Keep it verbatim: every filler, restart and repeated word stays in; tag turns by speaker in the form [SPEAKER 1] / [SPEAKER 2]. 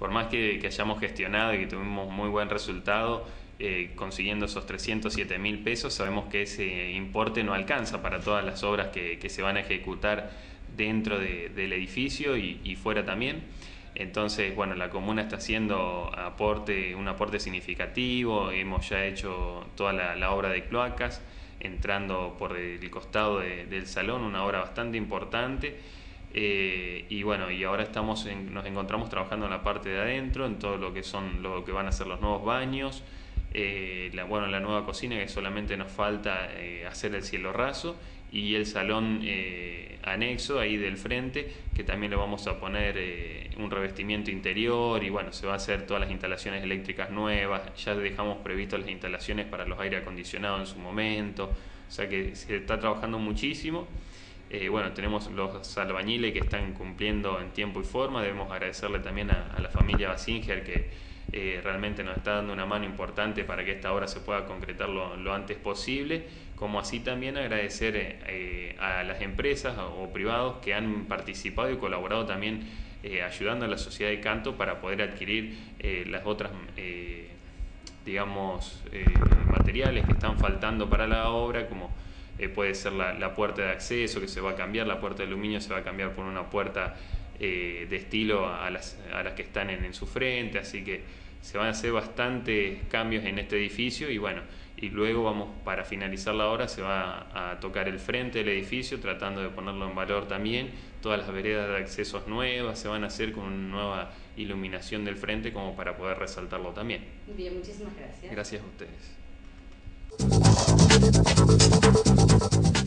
[SPEAKER 1] por más que, que hayamos gestionado y que tuvimos muy buen resultado, eh, consiguiendo esos trescientos siete mil pesos, sabemos que ese importe no alcanza para todas las obras que, que se van a ejecutar dentro de, del edificio y, y fuera también. Entonces, bueno, la comuna está haciendo aporte, un aporte significativo. Hemos ya hecho toda la, la obra de cloacas, entrando por el costado de, del salón, una obra bastante importante. Eh, y bueno, y ahora estamos en, nos encontramos trabajando en la parte de adentro, en todo lo que son lo que van a ser los nuevos baños, eh, la, bueno, la nueva cocina, que solamente nos falta eh, hacer el cielo raso, y el salón eh, anexo ahí del frente, que también le vamos a poner eh, un revestimiento interior, y bueno, se va a hacer todas las instalaciones eléctricas nuevas. Ya dejamos previsto las instalaciones para los aire acondicionados en su momento, o sea que se está trabajando muchísimo. Eh, bueno, tenemos los albañiles que están cumpliendo en tiempo y forma. Debemos agradecerle también a, a la familia Basinger, que eh, realmente nos está dando una mano importante para que esta obra se pueda concretar lo, lo antes posible, como así también agradecer eh, a las empresas o privados que han participado y colaborado también eh, ayudando a la sociedad de canto para poder adquirir eh, las otras eh, digamos eh, materiales que están faltando para la obra, como Eh, puede ser la, la puerta de acceso, que se va a cambiar, la puerta de aluminio se va a cambiar por una puerta eh, de estilo a las, a las que están en, en su frente, así que se van a hacer bastantes cambios en este edificio. Y bueno, y luego vamos, para finalizar la obra, se va a, a tocar el frente del edificio, tratando de ponerlo en valor también. Todas las veredas de accesos nuevas se van a hacer con una nueva iluminación del frente, como para poder resaltarlo también.
[SPEAKER 2] Bien, muchísimas gracias.
[SPEAKER 1] Gracias a ustedes.